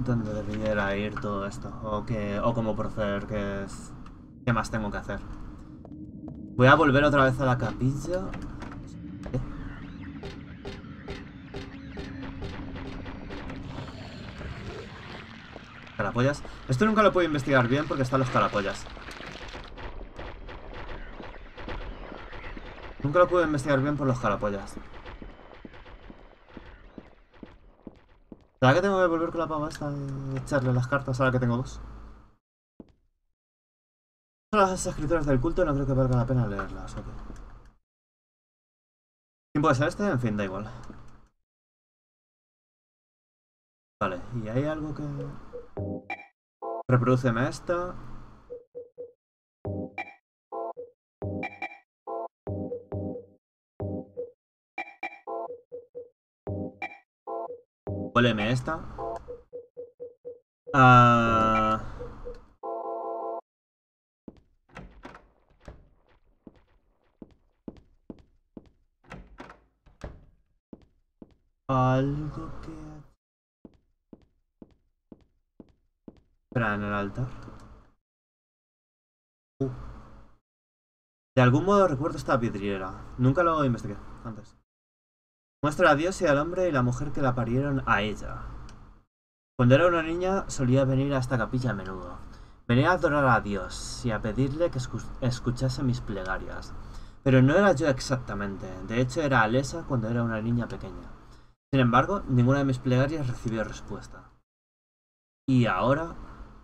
dónde debiera ir todo esto. O cómo proceder, qué más tengo que hacer. Voy a volver otra vez a la capilla. ¿Qué? Carapollas. Esto nunca lo puedo investigar bien porque están los carapollas. Nunca lo puedo investigar bien por los carapollas. ¿Será que tengo que volver con la pava esta y echarle las cartas ahora que tengo dos? Son las escrituras del culto, no creo que valga la pena leerlas, ok. ¿Quién puede ser este? En fin, da igual. Vale, y hay algo que... Reproduceme esta. Huéleme esta. Ah... Algo que... Espera, en el altar. De algún modo recuerdo esta vidriera. Nunca lo investigué antes. Muestra a Dios y al hombre y la mujer que la parieron a ella. Cuando era una niña solía venir a esta capilla a menudo. Venía a adorar a Dios y a pedirle que escuchase mis plegarias. Pero no era yo exactamente. De hecho era Alesa cuando era una niña pequeña. Sin embargo, ninguna de mis plegarias recibió respuesta. Y ahora...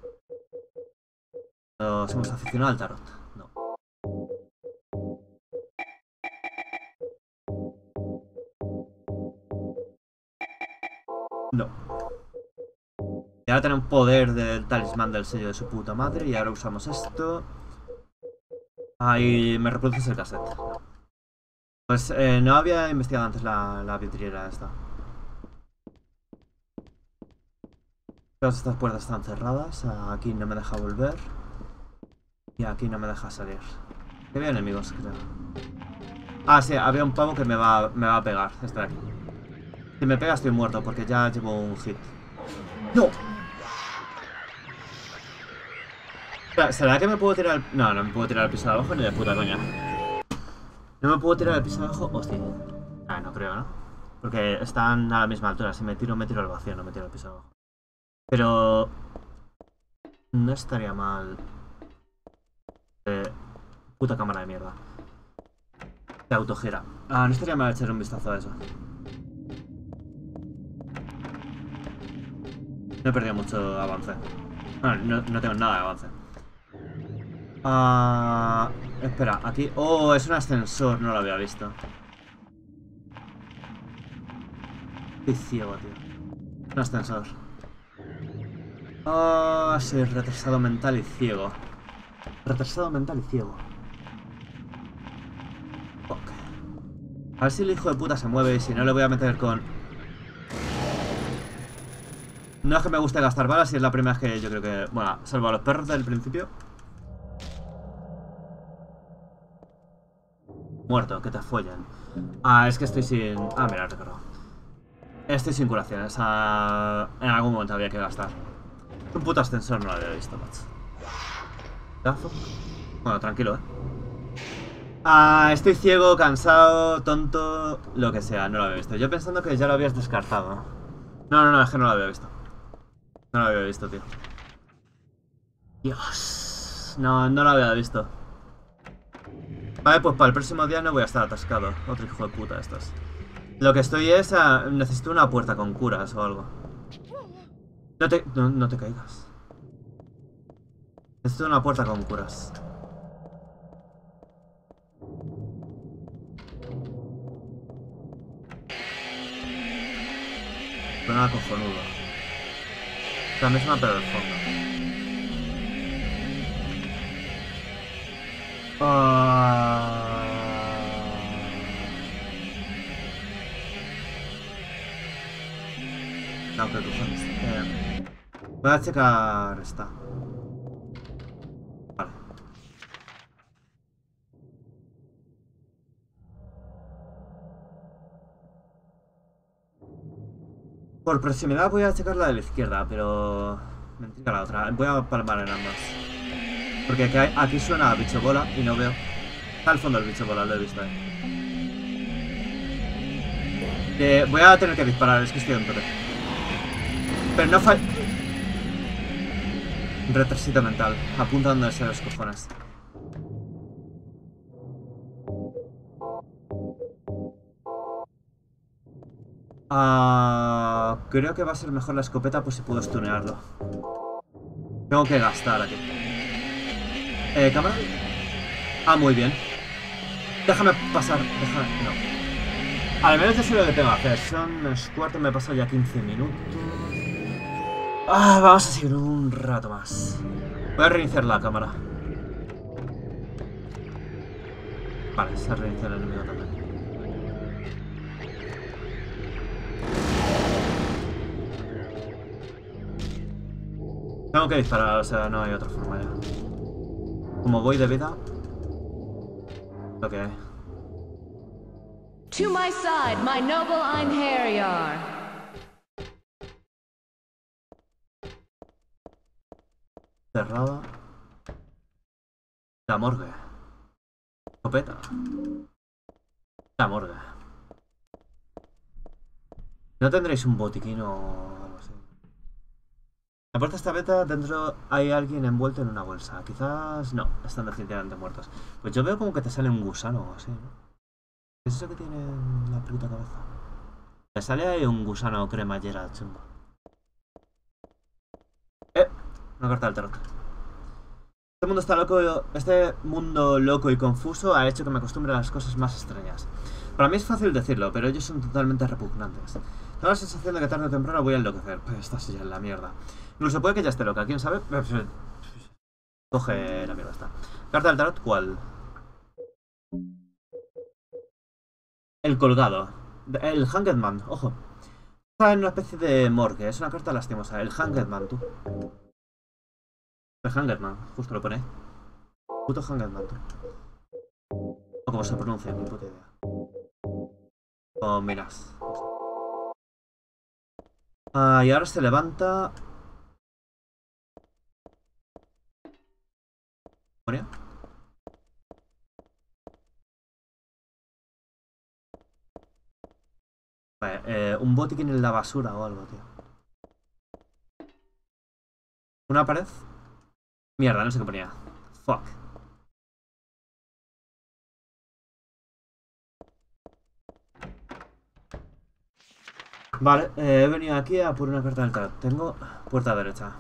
Nos hemos aficionado al tarot. No. No. Y ahora tenemos poder del talismán del sello de su puta madre. Y ahora usamos esto. Ahí me reproduces el cassette. Pues no había investigado antes la vidriera esta. Todas estas puertas están cerradas. Aquí no me deja volver. Y aquí no me deja salir. Que había enemigos, creo. Ah, sí, había un pavo que me va a pegar. Este de aquí. Si me pega estoy muerto porque ya llevo un hit. ¡No! ¿Será que me puedo tirar al... No, no me puedo tirar al piso de abajo ni de puta coña. ¿No me puedo tirar al piso de abajo? Hostia. Ah, no creo, ¿no? Porque están a la misma altura. Si me tiro al vacío, no me tiro al piso de abajo. Pero... No estaría mal... Puta cámara de mierda. De autogira. Ah, no estaría mal echar un vistazo a eso. No he perdido mucho avance. Bueno, no tengo nada de avance. Ah, espera, aquí... Oh, es un ascensor, no lo había visto. Estoy ciego, tío. Un ascensor. Ah, soy retrasado mental y ciego. Retrasado mental y ciego. Ok. A ver si el hijo de puta se mueve y si no le voy a meter con... No es que me guste gastar balas y es la primera vez que yo creo que... Bueno, salvo a los perros del principio. Muerto, que te follen. Ah, es que estoy sin... Ah, mira, recuerdo. Estoy sin curaciones. En algún momento había que gastar. Un puto ascensor no lo había visto, macho. ¿Gazo? Bueno, tranquilo, estoy ciego, cansado, tonto, lo que sea, no lo había visto. Yo pensando que ya lo habías descartado. No, es que no lo había visto. No lo había visto, tío. Dios. No lo había visto. Vale, pues para el próximo día no voy a estar atascado. Otro hijo de puta estos. Lo que estoy es... necesito una puerta con curas o algo. No te caigas. Necesito una puerta con curas. Suena cojonudo. La misma pero el fondo. No, creo que voy a checar esta. Vale. Por proximidad voy a checar la de la izquierda, pero... me intriga la otra. Voy a palmar en ambas. Porque aquí suena a bicho bola y no veo. Está al fondo el bicho bola, lo he visto ahí. Voy a tener que disparar, es que estoy en tope. Pero no falla. Retrasito mental, apuntándose a los cojones. Creo que va a ser mejor la escopeta, pues si puedo stunearlo. Tengo que gastar aquí. ¿Cámara? Muy bien. Déjame pasar, no. Al menos yo sé lo que tengo que hacer. Son las 4, me he pasado ya 15 minutos. Vamos a seguir un rato más. Voy a reiniciar la cámara. Vale, se ha reiniciado el enemigo también. Tengo que disparar, o sea, no hay otra forma ya. Como voy de vida... lo que hay. To my side, my noble Einherjar. Cerrada. La morgue. Escopeta. La morgue. ¿No tendréis un botiquín o algo así? La puerta está abierta, dentro hay alguien envuelto en una bolsa. Quizás no, están definitivamente muertos. Pues yo veo como que te sale un gusano o así, ¿no? ¿Qué es eso que tiene en la puta cabeza? Me sale ahí un gusano cremallera chungo. Una carta del tarot. Este mundo loco y confuso ha hecho que me acostumbre a las cosas más extrañas. Para mí es fácil decirlo, pero ellos son totalmente repugnantes. Tengo la sensación de que tarde o temprano voy a enloquecer. Pues esta sí ya es la mierda. Incluso puede que ya esté loca, ¿quién sabe? Coge la mierda esta. Carta del tarot, ¿cuál? El colgado. El Hanged Man, ojo. Está en una especie de morgue, es una carta lastimosa. El Hanged Man, tú. El Hanged Man, justo lo pone. Puto Hanged Man, tú. O como se pronuncia, ni puta idea. Oh, miras. Y ahora se levanta. ¿Moria? Vale, un botiquín en la basura o algo, tío. ¿Una pared? Mierda, no sé qué ponía. Fuck. Vale, he venido aquí a por una carta del tarot. Tengo puerta derecha.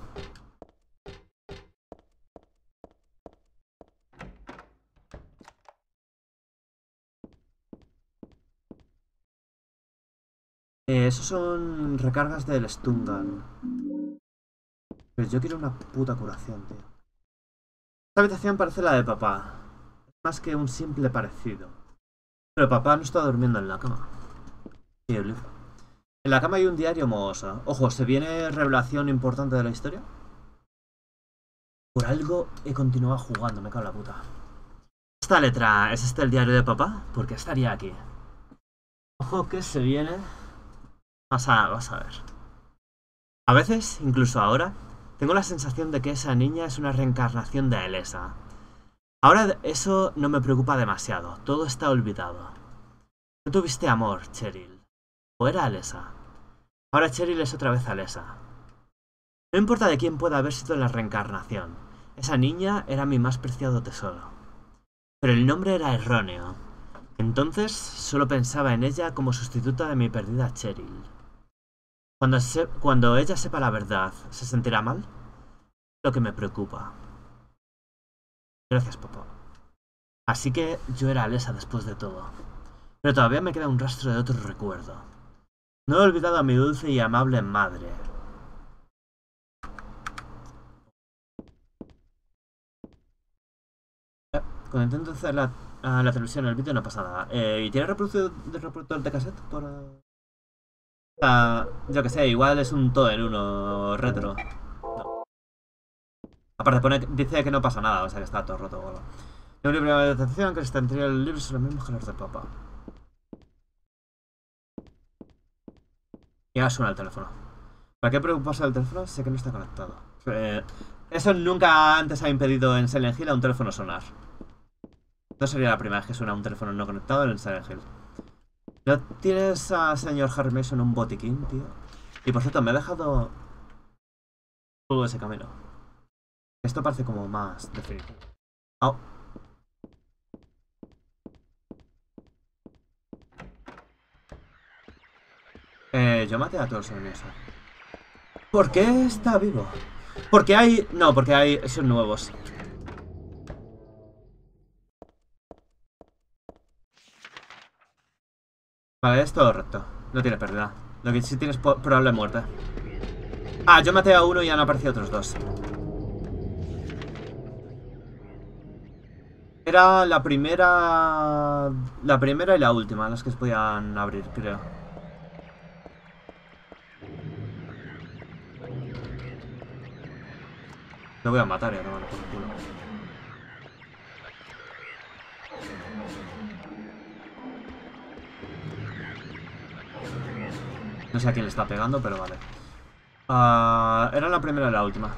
Esos son recargas del Stungan. Pero yo quiero una puta curación, tío. Esta habitación parece la de papá. Es más que un simple parecido. Pero papá no está durmiendo en la cama. Sí, el libro. En la cama hay un diario mohoso. Ojo, ¿se viene revelación importante de la historia? Por algo he continuado jugando, me cago en la puta. Esta letra, ¿es este el diario de papá? ¿Por qué estaría aquí? Ojo que se viene... vas a ver. A veces, incluso ahora, tengo la sensación de que esa niña es una reencarnación de Elesa. Ahora eso no me preocupa demasiado, todo está olvidado. No tuviste amor, Cheryl. ¿O era Elesa? Ahora Cheryl es otra vez Elesa. No importa de quién pueda haber sido la reencarnación, esa niña era mi más preciado tesoro. Pero el nombre era erróneo. Entonces solo pensaba en ella como sustituta de mi perdida Cheryl. Cuando ella sepa la verdad, ¿se sentirá mal? Lo que me preocupa. Gracias, papá. Así que yo era Elesa después de todo. Pero todavía me queda un rastro de otro recuerdo. No he olvidado a mi dulce y amable madre. Cuando intento hacer la televisión en el vídeo no pasa nada. ¿Y tiene reproductor de cassette? Yo que sé, igual es un todo en uno retro. No. Aparte dice que no pasa nada, o sea que está todo roto o algo. Un libro de atención que está entre el libro sobre los mismos géneros del papá. Y ahora suena el teléfono. ¿Para qué preocuparse del teléfono? Sé que no está conectado. Eso nunca antes ha impedido en Silent Hill a un teléfono sonar. No sería la primera vez que suena un teléfono no conectado en Silent Hill. ¿No tienes a señor Harry Mason un botiquín, tío? Y por cierto, me he dejado todo ese camino. Esto parece como más definitivo. Oh. Yo maté a todos los enemigos. ¿Por qué está vivo? Porque hay... No, porque hay... Son nuevos. Vale, es todo recto. No tiene pérdida. Lo que sí tienes probable muerte. Ah, yo maté a uno y han aparecido otros dos. Era la primera... La primera y la última las que se podían abrir, creo. Lo voy a matar y a tomar por el culo. No sé a quién le está pegando, pero vale. Era la primera y la última.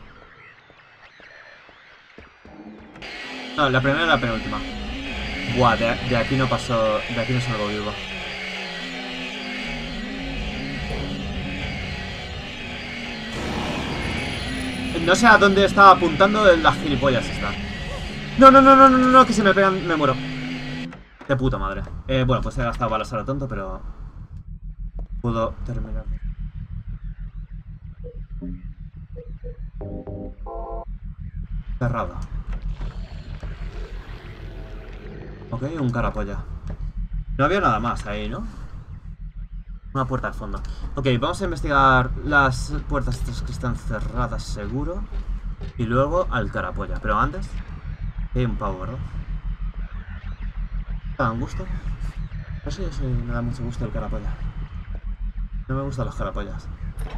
No, la primera y la penúltima. Buah, de aquí no pasó... De aquí no salgo vivo. No sé a dónde estaba apuntando las gilipollas esta. No, no, no, no, no, no, que se me pegan, me muero. De puta madre. Bueno, pues he gastado balas a lo tonto, pero... Puedo terminar. Cerrado. Ok, un carapolla. No había nada más ahí, ¿no? Una puerta al fondo. Ok, vamos a investigar las puertas estas que están cerradas, seguro. Y luego al carapolla. Pero antes... Hay un pavo, ¿verdad? ¿Te dan gusto? Eso ya sí me da mucho gusto el carapolla. No me gustan los carapollas.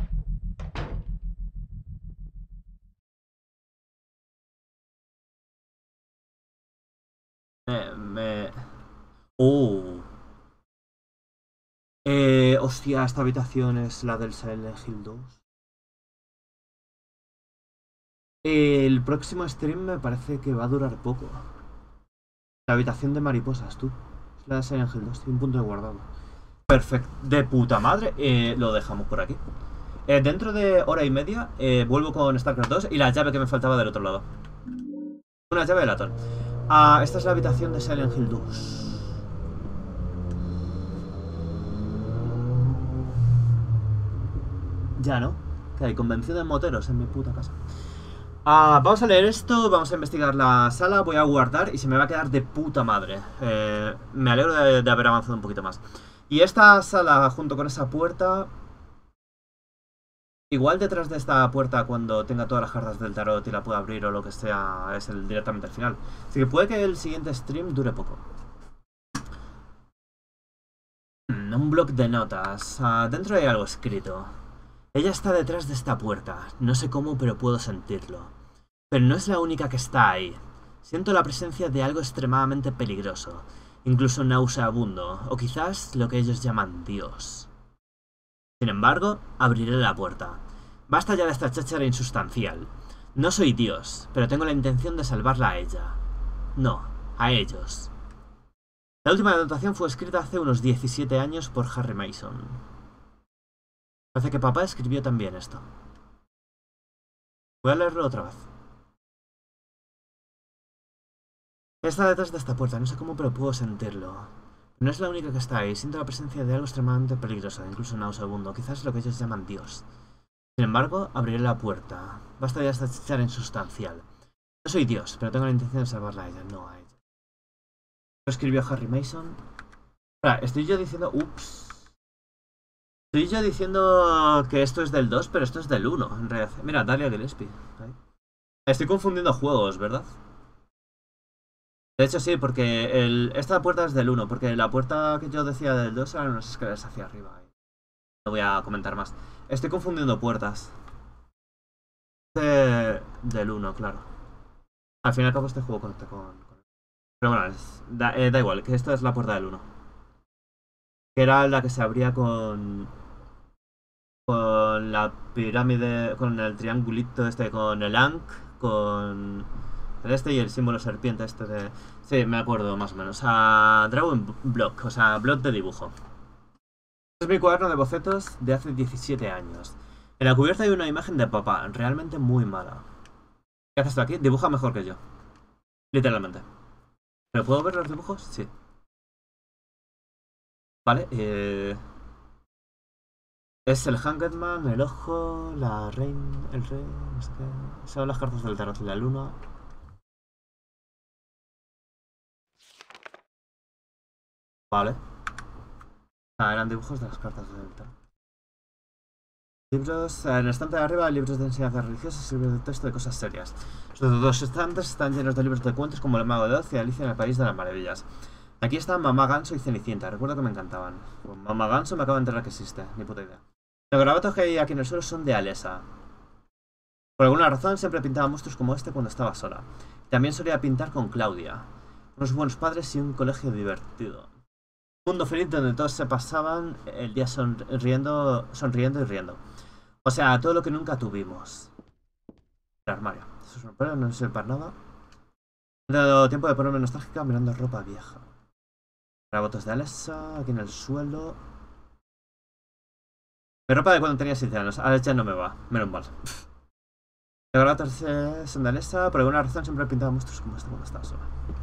Hostia, esta habitación es la del Silent Hill 2. El próximo stream me parece que va a durar poco. La habitación de mariposas, tú. Es la de Silent Hill 2, tiene un punto de guardado. Perfecto, de puta madre. Lo dejamos por aquí. Dentro de hora y media vuelvo con StarCraft 2 y la llave que me faltaba del otro lado. Una llave de latón. Esta es la habitación de Silent Hill 2. Ya, ¿no? Que hay convención de moteros en mi puta casa. Vamos a leer esto, vamos a investigar la sala, voy a guardar y se me va a quedar de puta madre. Me alegro de haber avanzado un poquito más. Y esta sala, junto con esa puerta... Igual detrás de esta puerta, cuando tenga todas las cartas del tarot y la pueda abrir o lo que sea, es directamente el final. Así que puede que el siguiente stream dure poco. Un bloc de notas. Dentro hay algo escrito. Ella está detrás de esta puerta. No sé cómo, pero puedo sentirlo. Pero no es la única que está ahí. Siento la presencia de algo extremadamente peligroso. Incluso nauseabundo. O quizás lo que ellos llaman Dios. Sin embargo, abriré la puerta. Basta ya de esta cháchara insustancial. No soy Dios, pero tengo la intención de salvarla a ella. No, a ellos. La última anotación fue escrita hace unos 17 años por Harry Mason. Parece que papá escribió también esto. Voy a leerlo otra vez. Está detrás de esta puerta, no sé cómo, pero puedo sentirlo. No es la única que está ahí, siento la presencia de algo extremadamente peligroso, incluso nauseabundo, quizás lo que ellos llaman Dios. Sin embargo, abriré la puerta. Basta ya esta cháchara insustancial. No soy Dios, pero tengo la intención de salvarla a ella, no a ella. Lo escribió Harry Mason. Espera, estoy yo diciendo... Ups. Estoy yo diciendo que esto es del 2, pero esto es del 1, en realidad. Mira, Dahlia Gillespie. Ahí. Estoy confundiendo juegos, ¿verdad? De hecho sí, porque esta puerta es del 1, porque la puerta que yo decía del 2 eran unas escaleras hacia arriba. No voy a comentar más. Estoy confundiendo puertas. Del 1, claro. Al fin y al cabo este juego conecta con... Pero bueno, da igual, que esta es la puerta del 1. Que era la que se abría con... Con la pirámide, con el triangulito este, con el Ankh, con el este y el símbolo serpiente este de... Sí, me acuerdo más o menos. A Dragon Block, o sea, block de dibujo. Este es mi cuaderno de bocetos de hace 17 años. En la cubierta hay una imagen de papá, realmente muy mala. ¿Qué haces tú aquí? Dibuja mejor que yo. Literalmente. ¿Pero puedo ver los dibujos? Sí. Vale, es el Hanged Man, el ojo, la reina, el rey, no sé qué. Son las cartas del tarot y la luna. Vale. Ah, eran dibujos de las cartas del tarot. Libros, en el estante de arriba, libros de enseñanzas religiosas y libros de texto de cosas serias. Los dos estantes están llenos de libros de cuentos como El Mago de Oz y Alicia en el País de las Maravillas. Aquí están Mamá Ganso y Cenicienta, recuerdo que me encantaban. Con Mamá Ganso me acabo de enterar que existe, ni puta idea. Los garabatos que hay aquí en el suelo son de Alessa. Por alguna razón siempre pintaba monstruos como este cuando estaba sola. También solía pintar con Claudia. Unos buenos padres y un colegio divertido. Un mundo feliz donde todos se pasaban el día sonriendo y riendo. O sea, todo lo que nunca tuvimos. El armario. Eso es un armario, no sirve para nada. He dado tiempo de ponerme nostálgica mirando ropa vieja. Garabatos de Alessa, aquí en el suelo. Mi ropa de cuando tenía 7 años, ahora ya no me va, menos mal. Los garabatos son de Alessa, por alguna razón siempre he pintado monstruos como este cuando estaba sola.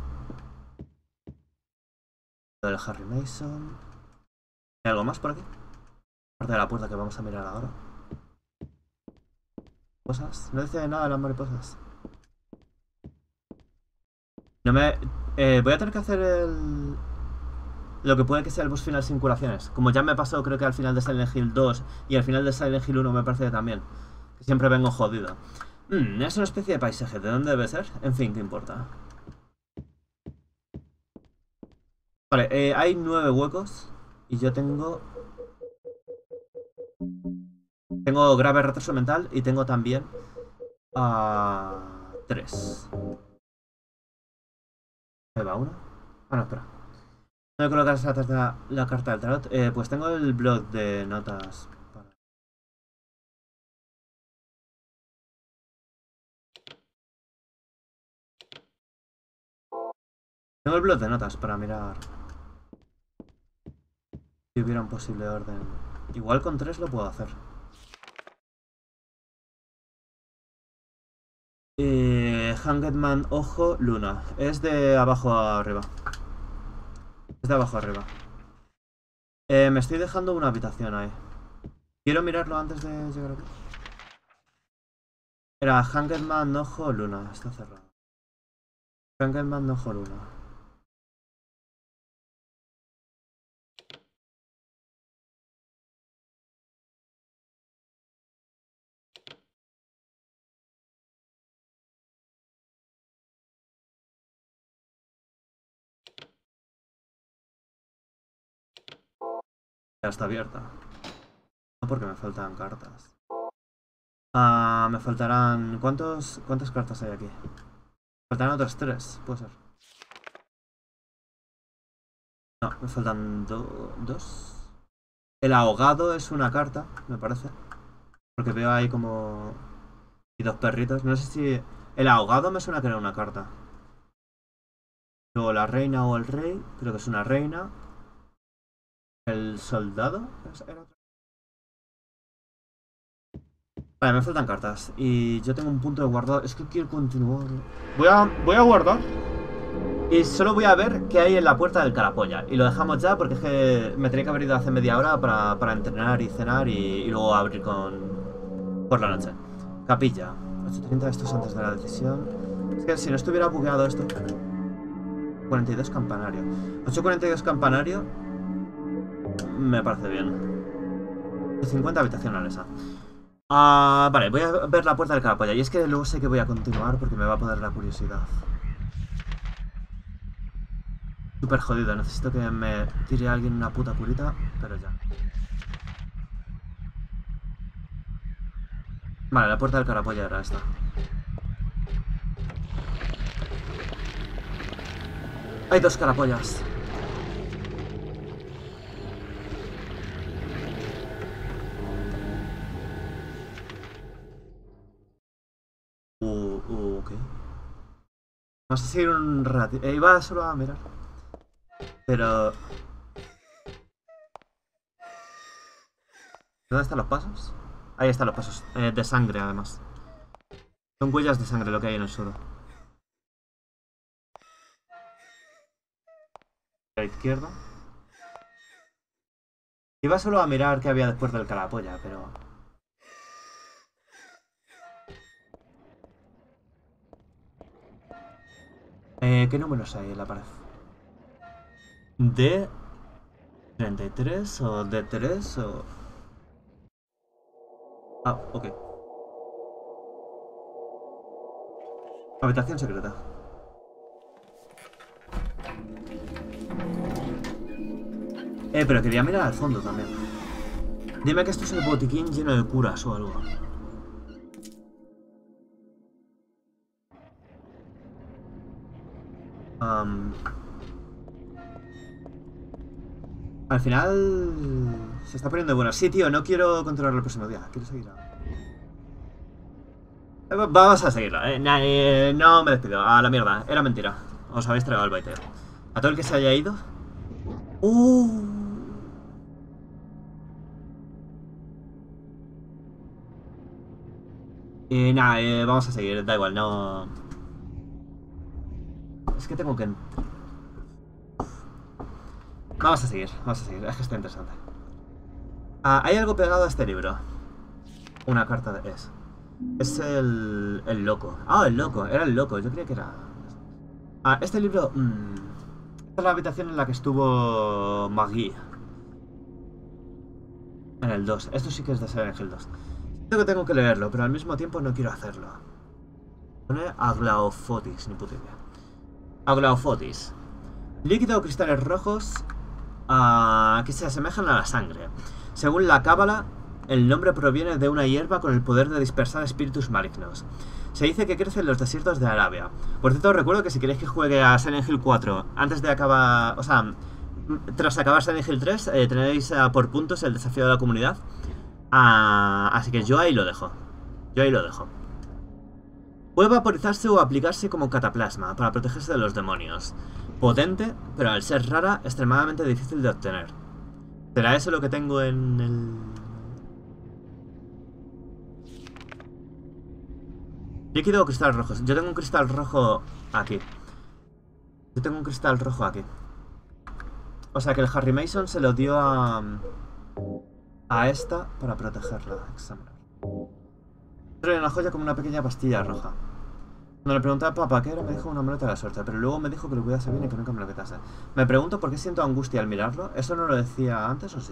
Lo del Harry Mason. ¿Hay algo más por aquí? Aparte de la puerta que vamos a mirar ahora. ¿Cosas? No dice nada de las mariposas. No me... voy a tener que hacer el... Lo que puede que sea el boss final sin curaciones. Como ya me pasó creo que al final de Silent Hill 2 y al final de Silent Hill 1 me parece que también. Que siempre vengo jodido. Es una especie de paisaje. ¿De dónde debe ser? En fin, ¿qué importa? Vale, hay 9 huecos. Y yo tengo... Tengo grave retraso mental y tengo también... 3. Ahí va uno. Ah, no, espera. ¿Dónde colocas la carta del tarot? Pues tengo el blog de notas. Tengo el blog de notas para mirar si hubiera un posible orden. Igual con 3 lo puedo hacer. Hanged Man, ojo, luna. Es de abajo a arriba. Es de abajo a arriba. Me estoy dejando una habitación ahí. Quiero mirarlo antes de llegar aquí. Era Hanged Man, ojo, luna. Está cerrado. Hanged Man, ojo, luna. Ya está abierta. No, porque me faltan cartas. Me faltarán... ¿Cuántas cartas hay aquí? Me faltarán otras 3, puede ser. No, me faltan 2. El ahogado es una carta, me parece. Porque veo ahí como... Y 2 perritos. No sé si... El ahogado me suena que era una carta. Luego la reina o el rey. Creo que es una reina. El soldado. ¿Era otra? Vale, me faltan cartas. Y yo tengo un punto de guardado. Es que quiero continuar. Voy a guardar. Y solo voy a ver qué hay en la puerta del Carapolla. Y lo dejamos ya porque es que me tenía que haber ido hace media hora para entrenar y cenar y luego abrir por la noche. Capilla. 8:30, esto es antes de la decisión. Es que si no estuviera bugueado esto... 42 campanario. 8:42 campanario. Me parece bien. 50 habitación esa. Vale, voy a ver la puerta del Carapolla. Y es que luego sé que voy a continuar porque me va a poner la curiosidad. Súper jodido, necesito que me tire a alguien una puta curita, pero ya. Vale, la puerta del Carapolla era esta. Hay 2 carapollas. Vamos a seguir un rato. Iba solo a mirar. Pero... ¿dónde están los pasos? Ahí están los pasos. De sangre, además. Son huellas de sangre lo que hay en el suelo. A la izquierda. Iba solo a mirar qué había después del calapolla, pero... ¿qué números hay en la pared? ¿D 33 o D3 o...? Ah, ok. Habitación secreta. Pero quería mirar al fondo también. Dime que esto es el botiquín lleno de curas o algo. Al final... se está poniendo bueno. Sí, tío, no quiero controlarlo el próximo día. Quiero seguir. Vamos a seguirlo. No me despido. A la mierda. Era mentira. Os habéis tragado el baiteo. A todo el que se haya ido... nada, vamos a seguir, da igual, no... Es que tengo que... Vamos a seguir, es que está interesante. Hay algo pegado a este libro. Una carta de... Es el loco. Ah, el loco, era el loco, yo creía que era... este libro... Esta es la habitación en la que estuvo Maggie. En el 2, esto sí que es de Silent Hill 2. Creo que tengo que leerlo, pero al mismo tiempo no quiero hacerlo. Pone Aglaophotis, ni puta idea. Aglaophotis. Líquido o cristales rojos que se asemejan a la sangre. Según la cábala, el nombre proviene de una hierba con el poder de dispersar espíritus malignos. Se dice que crece en los desiertos de Arabia. Por cierto, os recuerdo que si queréis que juegue a Silent Hill 4 antes de acabar... O sea, tras acabar Silent Hill 3, tenéis por puntos el desafío de la comunidad. Así que yo ahí lo dejo. Puede vaporizarse o aplicarse como cataplasma para protegerse de los demonios. Potente, pero al ser rara, extremadamente difícil de obtener. ¿Será eso lo que tengo en el...? Líquido o cristal rojos. Yo tengo un cristal rojo aquí. O sea que el Harry Mason se lo dio a esta para protegerla. Examinar. Trae una joya como una pequeña pastilla roja. Cuando le pregunté a papá qué era, me dijo una muleta de la suerte, pero luego me dijo que lo cuidase bien y que nunca me lo quitase. Me pregunto por qué siento angustia al mirarlo. ¿Eso no lo decía antes o sí?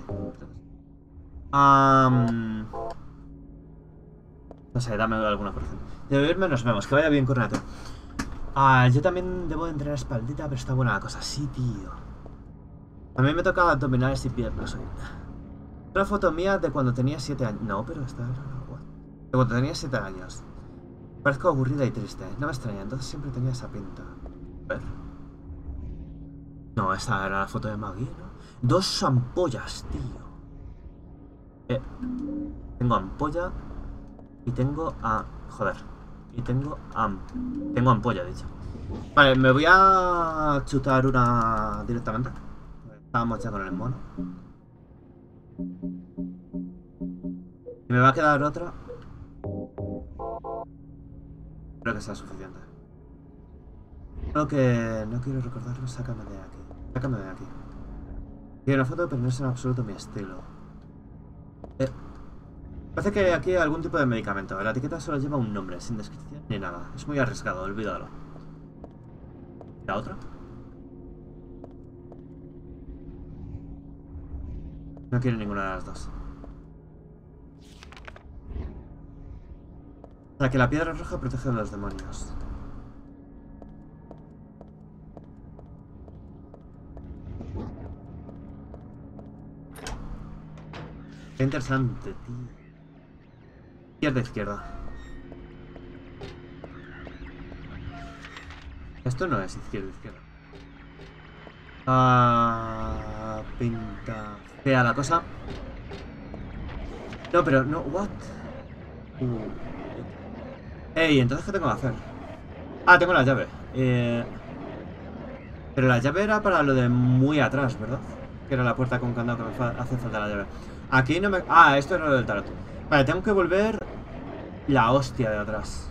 No sé, dame alguna porción. De beberme nos vemos, que vaya bien, Corneto. Yo también debo de entrenar espaldita, pero está buena la cosa. Sí, tío. A mí me toca abdominales y piernas hoy. Una foto mía de cuando tenía 7 años. No, pero esta era una... De cuando tenía 7 años. Parezco aburrida y triste. No me extraña, entonces siempre tenía esa pinta. A ver. No, esta era la foto de Maggie, ¿no? 2 ampollas, tío. Tengo ampolla. Y tengo joder. Y tengo ampolla, dicho. Vale, me voy a chutar una directamente. Estábamos ya con el mono. Y me va a quedar otra. Creo que sea suficiente. Creo que no quiero recordarlo, sácame de aquí. Sácame de aquí. Quiero una foto, pero no es en absoluto mi estilo. Parece que aquí hay algún tipo de medicamento. La etiqueta solo lleva un nombre, sin descripción ni nada. Es muy arriesgado, olvídalo. ¿La otra? No quiero ninguna de las dos. O sea, que la piedra roja protege de los demonios. Qué interesante, tío. Izquierda. Esto no es izquierda. Pinta fea la cosa. No, pero no, what? Ey, entonces ¿qué tengo que hacer? Tengo la llave. Pero la llave era para lo de muy atrás, ¿verdad? Que era la puerta con candado que me hace falta la llave. Aquí no me... Ah, esto era lo del tarot. Vale, tengo que volver la hostia de atrás.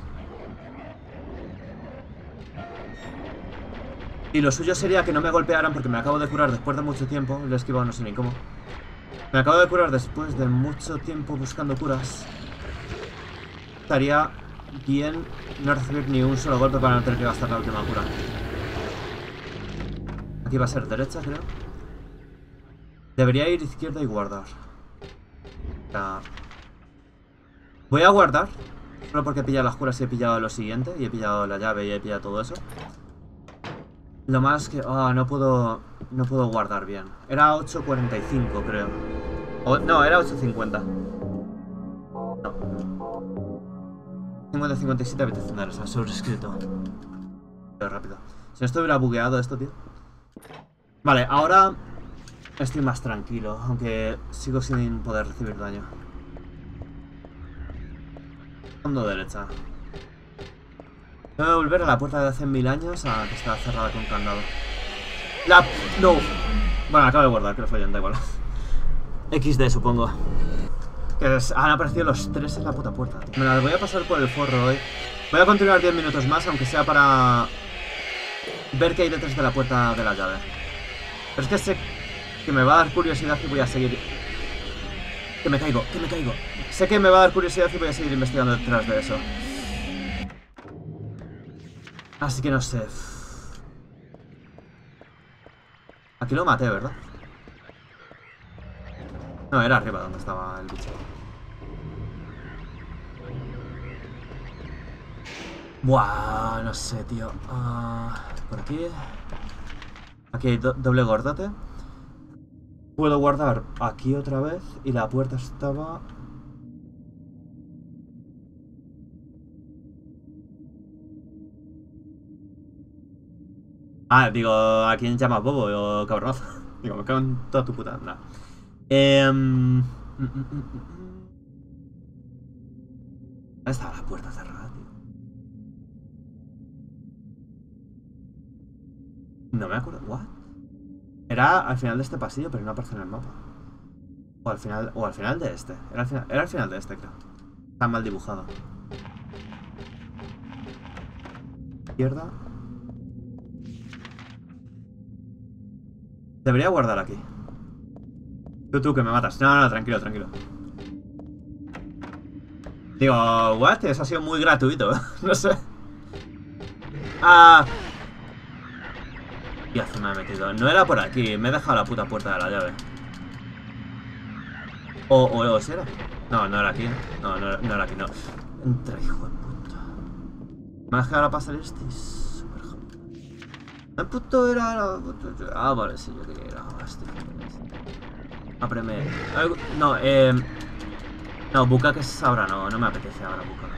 Y lo suyo sería que no me golpearan porque me acabo de curar después de mucho tiempo. Lo he esquivado no sé ni cómo. Me acabo de curar después de mucho tiempo buscando curas. Estaría bien no recibir ni un solo golpe para no tener que gastar la última cura. Aquí va a ser derecha, creo. Debería ir izquierda y guardar. Voy a guardar. Solo porque he pillado las curas y he pillado lo siguiente. Y he pillado la llave y he pillado todo eso. Lo más que... no puedo guardar bien. Era 8.45, creo. No, era 8.50. No. 50-57 habitacionales, ha sobrescrito. Pero rápido. Si esto hubiera bugueado esto, tío. Vale, ahora estoy más tranquilo, aunque sigo sin poder recibir daño. Fondo derecha. Tengo que volver a la puerta de hace 1000 años a que está cerrada con candado. No. Bueno, acabo de guardar, que lo fallan, da igual. XD, supongo. Que han aparecido los 3 en la puta puerta. Me la voy a pasar por el forro hoy. Voy a continuar 10 minutos más, aunque sea para ver qué hay detrás de la puerta de la llave. Pero es que sé que me va a dar curiosidad y voy a seguir... Que me caigo. Sé que me va a dar curiosidad y voy a seguir investigando detrás de eso. Así que no sé. Aquí lo maté, ¿verdad? No, era arriba donde estaba el bicho. Buah, no sé, tío. Por aquí. Aquí hay doble gordote. Puedo guardar aquí otra vez. Y la puerta estaba... digo, ¿a quién llamas bobo o cabronazo? Digo, me cago en toda tu puta. Nah. ¿Dónde estaba la puerta cerrada, tío? No me acuerdo. ¿What? Era al final de este pasillo, pero no aparece en el mapa. O al final de este. Era al final de este, creo. Está mal dibujado. Izquierda. Debería guardar aquí. Tú, que me matas. No, tranquilo. Digo, what? Eso ha sido muy gratuito. No sé. Ya se me ha metido. No era por aquí. Me he dejado la puta puerta de la llave. O ¿sí era? No, no era aquí. No era aquí, no. Entra, hijo de puta. ¿Me has dejado para salir este? Súper jodido. El puto era... vale, sí, yo quería ir a este. Apreme. No, no, bucaque es ahora, no me apetece ahora bucaque.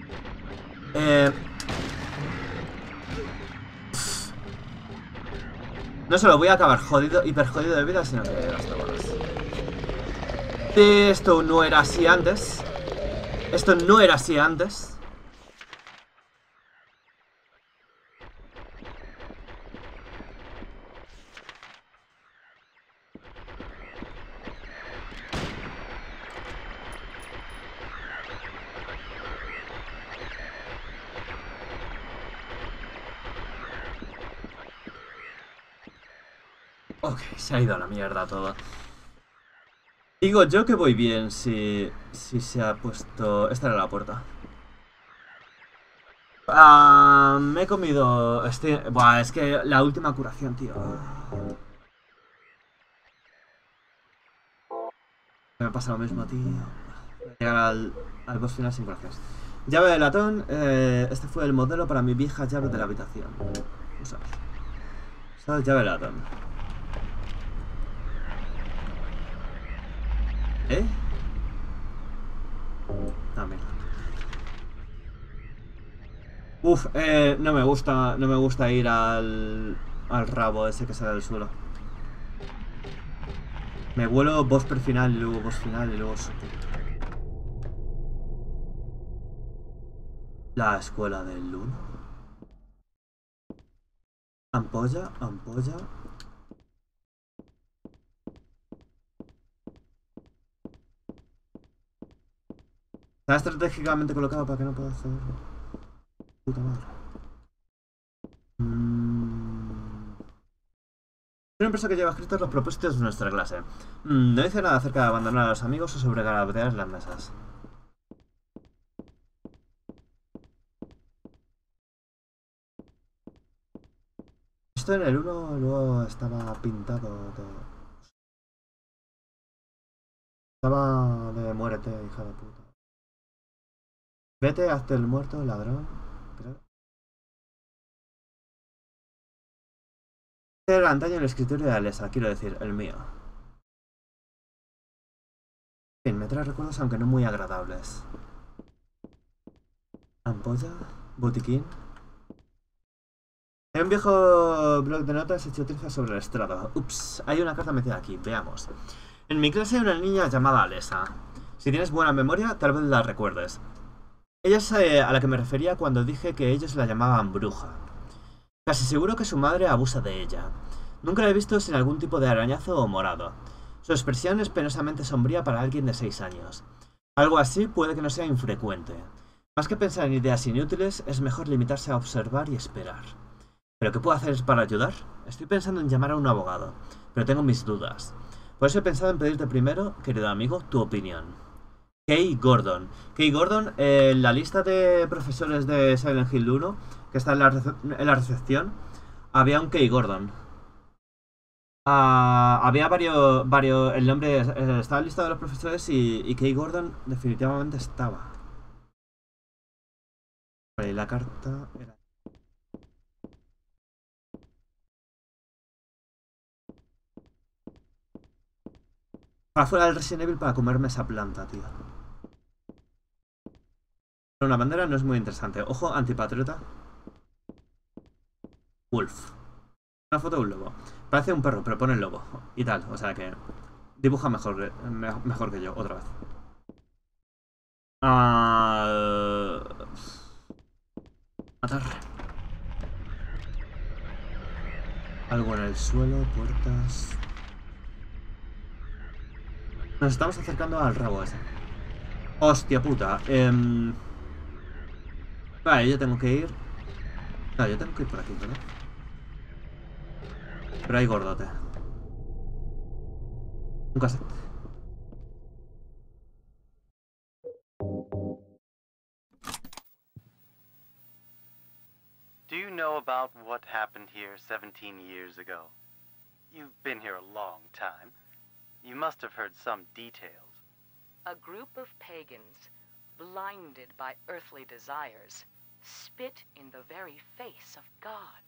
No solo voy a acabar jodido, hiper jodido de vida, sino que hasta bolas. Esto no era así antes. Ok, se ha ido a la mierda todo. Digo yo que voy bien si se ha puesto... Esta era la puerta. Me he comido... Buah, es que la última curación, tío. Me pasa lo mismo, tío. Llegar al boss final sin curaciones. Llave de latón. Este fue el modelo para mi vieja llave de la habitación. Usar llave de latón. También. No me gusta ir al rabo ese que sale del suelo. Me vuelo boss final y luego boss final y luego... La escuela del Luna. Ampolla, ampolla. Está estratégicamente colocado para que no pueda hacer. Puta madre. Una empresa que lleva escritos los propósitos de nuestra clase. No dice nada acerca de abandonar a los amigos o sobrecargar las mesas. Esto en el 1 luego estaba pintado de... Estaba de muérete, hija de puta. Vete, hazte el muerto, ladrón. Creo. Era antaño el escritorio de Alessa, quiero decir, el mío. Bien, me trae recuerdos aunque no muy agradables. Ampolla, botiquín. En un viejo blog de notas hecho trizas sobre el estrado. Ups, hay una carta metida aquí, veamos. En mi clase hay una niña llamada Alessa. Si tienes buena memoria, tal vez la recuerdes. Ella es a la que me refería cuando dije que ellos la llamaban bruja. Casi seguro que su madre abusa de ella. Nunca la he visto sin algún tipo de arañazo o morado. Su expresión es penosamente sombría para alguien de 6 años. Algo así puede que no sea infrecuente. Más que pensar en ideas inútiles, es mejor limitarse a observar y esperar. ¿Pero qué puedo hacer para ayudar? Estoy pensando en llamar a un abogado, pero tengo mis dudas. Por eso he pensado en pedirte primero, querido amigo, tu opinión. Kay Gordon. Kay Gordon, en la lista de profesores de Silent Hill 1, que está en la recepción, había un Kay Gordon. Había varios. El nombre estaba en la lista de los profesores y Kay Gordon definitivamente estaba. Vale, la carta era. Para fuera del Resident Evil para comerme esa planta, tío. Pero una bandera no es muy interesante. Ojo, antipatriota. Wolf. Una foto de un lobo. Parece un perro, pero pone el lobo. Y tal, o sea que. Dibuja mejor que yo, otra vez. Matar. Algo en el suelo, puertas. Nos estamos acercando al rabo ese. Hostia puta. Vale, yo tengo que ir. No, yo tengo que ir por aquí, ¿verdad? Pero hay gordote. Un cassette. Do you know about what happened here 17 years ago? You've been here a long time. You must have heard some details. A group of pagans, blinded by earthly desires, spit in the very face of God.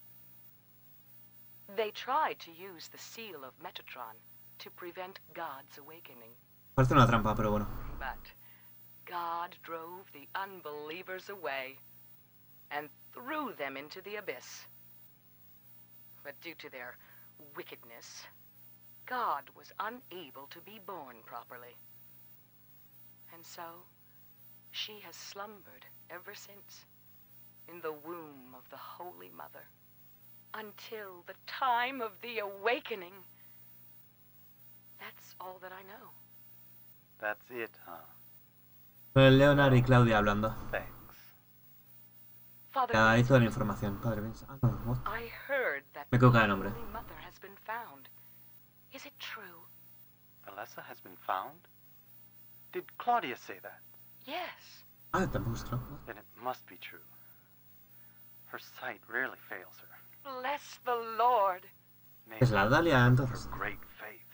They tried to use the seal of Metatron to prevent God's awakening. Parece una trampa, pero bueno. But God drove the unbelievers away and threw them into the abyss. But due to their wickedness, God was unable to be born properly. And so, she has slumbered ever since, in the womb of the Holy Mother, until the time of the awakening. That's all that I know. That's it, huh? Leonard y Claudia hablando. Thanks. Father, Ya hay toda la información, padre Vince. Ah, no, what? I heard that Me equivoco de nombre. Holy Mother has been found. Is it true? Alessa has been found? Did Claudia say that? Yes. Ah, tampoco es claro. Then it must be true. Her sight rarely fails her. Bless the Lord. May Es la Dalia her entonces. great faith.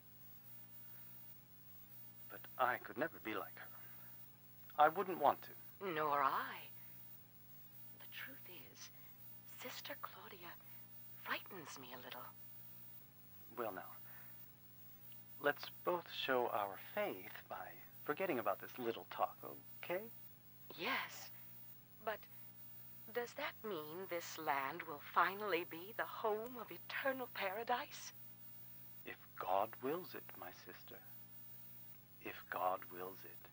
But I could never be like her. I wouldn't want to. Nor I. The truth is, Sister Claudia frightens me a little. Well, now, let's both show our faith by forgetting about this little talk, okay? Yes, but does that mean this land will finally be the home of eternal paradise? If God wills it, my sister. If God wills it.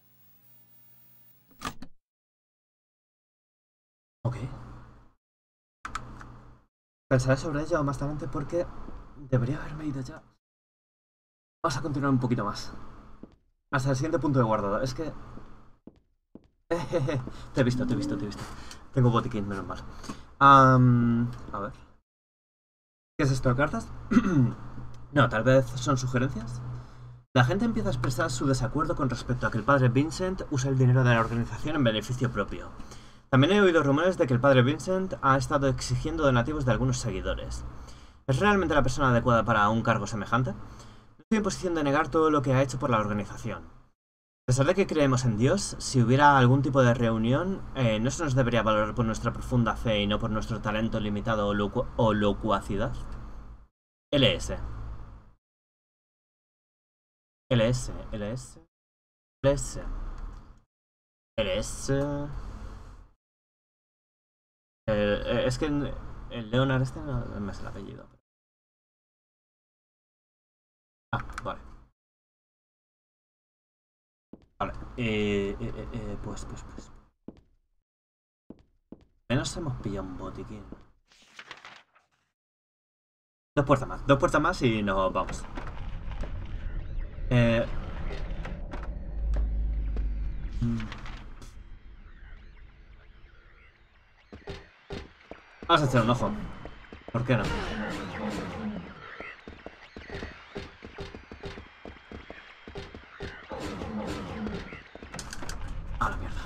Ok. Pensaré sobre ello más adelante porque debería haberme ido ya. Vamos a continuar un poquito más. Hasta el siguiente punto de guardado. Es que... Te he visto. Tengo botiquín, menos mal. A ver. ¿Qué es esto de cartas? No, tal vez son sugerencias. La gente empieza a expresar su desacuerdo con respecto a que el padre Vincent use el dinero de la organización en beneficio propio. También he oído rumores de que el padre Vincent ha estado exigiendo donativos de algunos seguidores. ¿Es realmente la persona adecuada para un cargo semejante? No estoy en posición de negar todo lo que ha hecho por la organización. A pesar de que creemos en Dios, si hubiera algún tipo de reunión, no se nos debería valorar por nuestra profunda fe y no por nuestro talento limitado o locuacidad. LS. Es que el Leonard este no me es el apellido. Ah, vale. Vale. Pues. Menos hemos pillado un botiquín. Dos puertas más y nos vamos. Vamos a echar un ojo. ¿Por qué no? A la mierda.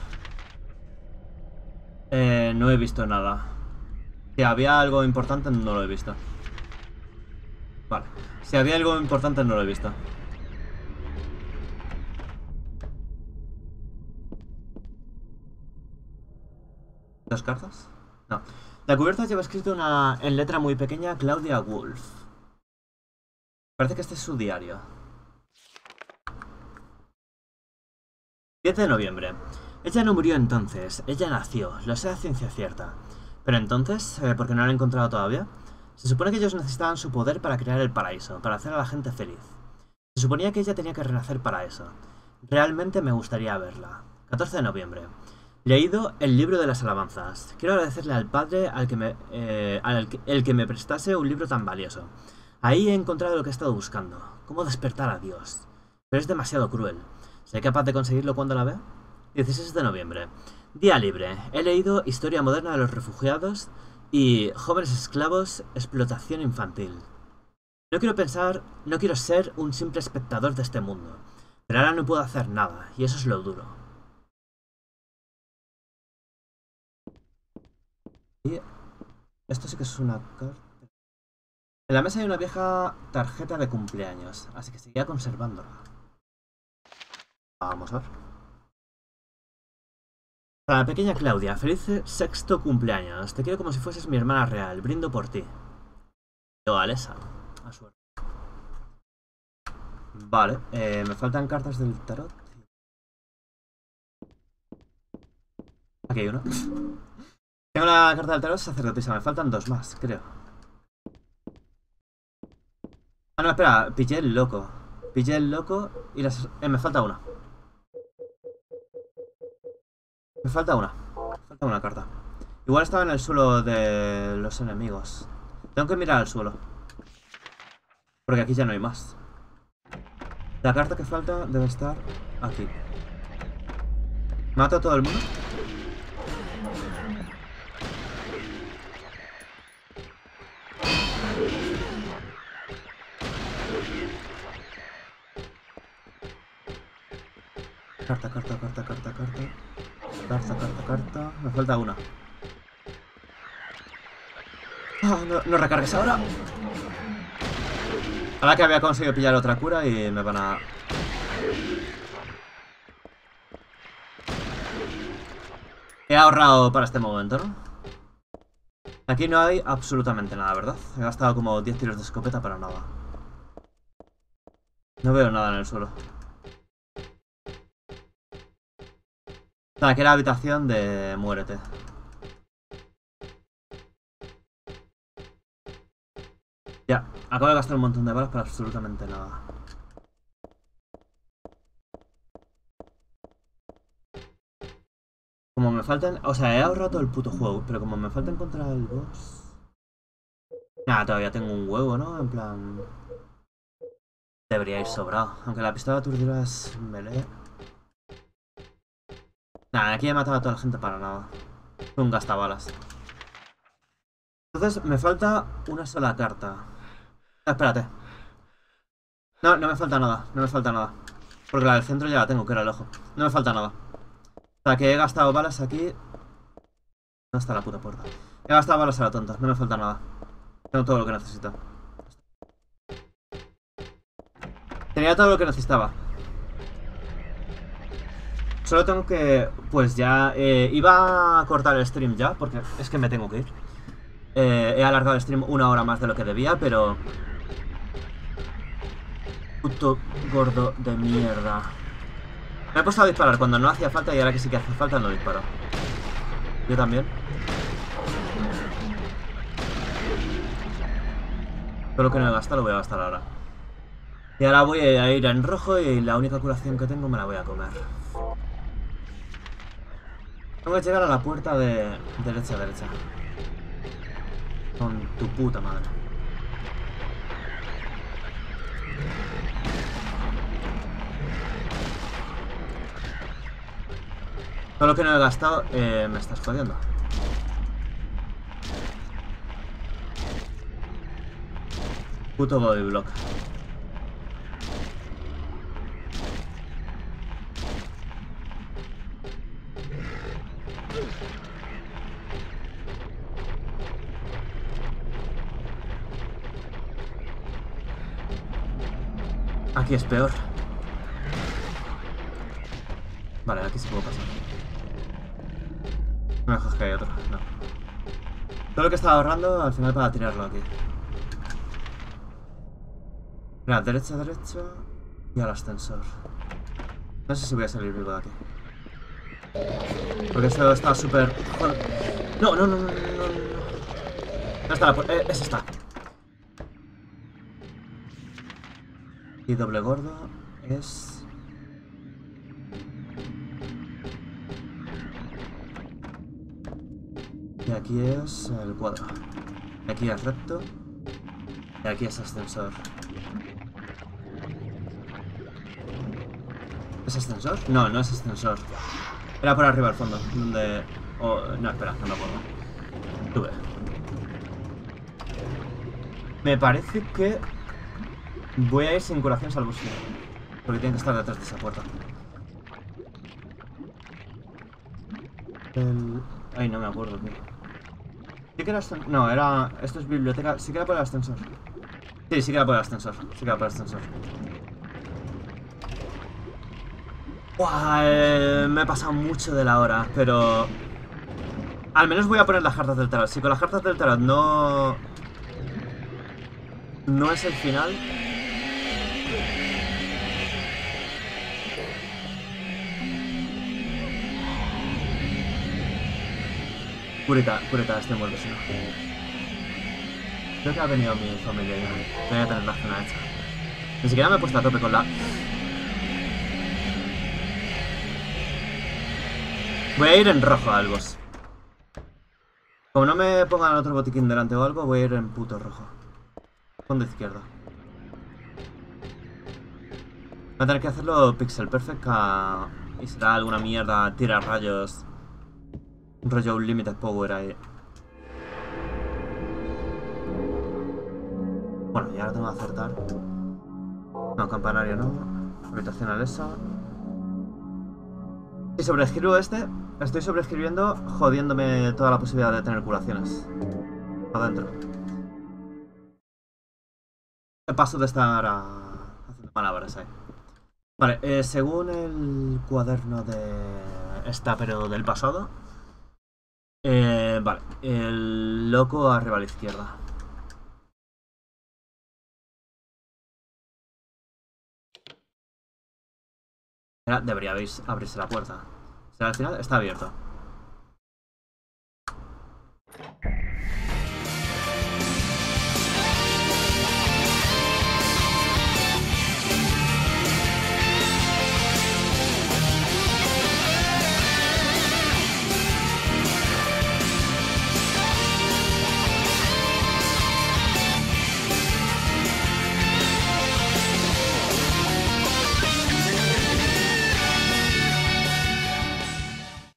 No he visto nada. Si había algo importante, no lo he visto. Vale. Si había algo importante, no lo he visto. ¿Dos cartas? No. La cubierta lleva escrito en letra muy pequeña Claudia Wolf. Parece que este es su diario. 10 de noviembre. Ella no murió entonces, ella nació, lo sé a ciencia cierta. Pero entonces, ¿por qué no la han encontrado todavía? Se supone que ellos necesitaban su poder para crear el paraíso, para hacer a la gente feliz. Se suponía que ella tenía que renacer para eso. Realmente me gustaría verla. 14 de noviembre. Leído el libro de las alabanzas. Quiero agradecerle al padre el que me prestase un libro tan valioso. Ahí he encontrado lo que he estado buscando. Cómo despertar a Dios. Pero es demasiado cruel. ¿Seré capaz de conseguirlo cuando la vea? 16 de noviembre. Día libre. He leído Historia moderna de los refugiados y Jóvenes esclavos, explotación infantil. No quiero ser un simple espectador de este mundo. Pero ahora no puedo hacer nada, y eso es lo duro. Y esto sí que es una carta. En la mesa hay una vieja tarjeta de cumpleaños, así que seguía conservándola. Vamos a ver. Para la pequeña Claudia, feliz sexto cumpleaños. Te quiero como si fueses mi hermana real. Brindo por ti. Yo, Alessa. A suerte. Vale, me faltan cartas del tarot. Aquí hay una. Tengo la carta del tarot sacerdotisa. Me faltan dos más, creo. Ah, no, espera. Pillé el loco. Y me falta una. Me falta una carta. Igual estaba en el suelo de los enemigos. Tengo que mirar al suelo. Porque aquí ya no hay más. La carta que falta debe estar aquí. ¿Mato a todo el mundo? Carta. Me falta una. Ah, no recargues ahora. Ahora que había conseguido pillar otra cura y me van a... He ahorrado para este momento, ¿no? Aquí no hay absolutamente nada, ¿verdad? He gastado como 10 tiros de escopeta para nada. No veo nada en el suelo. Aquí era la habitación de muérete. Ya, acabo de gastar un montón de balas para absolutamente nada. Como me faltan... O sea, he ahorrado todo el puto juego, pero como me falta encontrar el boss... Nada, todavía tengo un huevo, ¿no? En plan... Debería ir sobrado. Aunque la pistola aturdida es melee. Nada, aquí he matado a toda la gente para nada. Un gastabalas. Entonces me falta una sola carta. Ah, espérate. No, no me falta nada. No me falta nada. Porque la del centro ya la tengo, que era el ojo. No me falta nada. O sea, que he gastado balas aquí. No está la puta puerta. He gastado balas a la tonta. No me falta nada. Tengo todo lo que necesito. Tenía todo lo que necesitaba. Solo tengo que... Pues ya... iba a cortar el stream ya, porque es que me tengo que ir. He alargado el stream 1 hora más de lo que debía, pero... Puto gordo de mierda. Me he puesto a disparar cuando no hacía falta y ahora que sí que hace falta no disparo. Yo también. Todo lo que no he gastado lo voy a gastar ahora. Y ahora voy a ir en rojo y la única curación que tengo me la voy a comer. Tengo que llegar a la puerta de derecha a derecha. Con tu puta madre. Todo lo que no he gastado me estás jodiendo. Puto body block. Aquí es peor. Vale, aquí sí puedo pasar. No me dejas que hay otro, no. Todo lo que estaba ahorrando al final para tirarlo aquí. Mira, derecha, derecha y al ascensor. No sé si voy a salir vivo de aquí. Porque esto está súper... No, no, no, no, no, no. No está la puerta. Esa está. Y doble gordo es... Y aquí es el cuadro. Y aquí es recto. Y aquí es ascensor. ¿Es ascensor? No, no es ascensor. Era por arriba al fondo, donde... Oh, no, espera, no me acuerdo. Tuve. Me parece que... Voy a ir sin curación salvo si... Porque tiene que estar detrás de esa puerta. Ay, no me acuerdo, tío. Sí que era... No, era... Esto es biblioteca... Sí que era por el ascensor. Sí, sí que era por el ascensor. Sí que era por el ascensor. Buah, me he pasado mucho de la hora, pero... Al menos voy a poner las cartas del tarot. Si con las cartas del tarot no... No es el final... Purita, este muerto, si no. Creo que ha venido mi familia ya. Voy a tener la zona hecha. Ni siquiera me he puesto a tope con la... Voy a ir en rojo al boss. Como no me pongan otro botiquín delante o algo, voy a ir en puto rojo. Fondo izquierdo. Voy a tener que hacerlo pixel perfect y será alguna mierda, tira rayos. Un rollo Unlimited Power ahí. Bueno, y ahora tengo que acertar. No, campanario no. Habitacional esa. Si sobreescribo este, estoy sobreescribiendo jodiéndome toda la posibilidad de tener curaciones. Adentro. Paso de estar haciendo palabras ahí. Vale, según el cuaderno de esta, pero del pasado. Vale, el loco arriba a la izquierda. Debería abrirse la puerta. ¿Será al final? Está abierto.